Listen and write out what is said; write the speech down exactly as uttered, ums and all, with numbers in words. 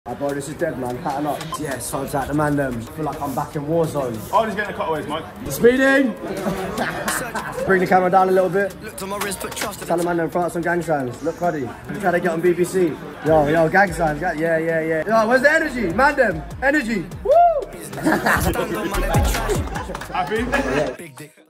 I bro, this is dead, man. Pattern up. Yes, hold tight the man them. Feel like I'm back in war zone. Oh, he's getting the cutaways, Mike. Speeding! Bring the camera down a little bit. Tell the man them throw out some gang signs. Look, Cuddy. Try to get on B B C. Yo, yo, gang signs. Yeah, yeah, yeah. Yo, where's the energy? Man them. Energy. Woo! Happy? Yeah.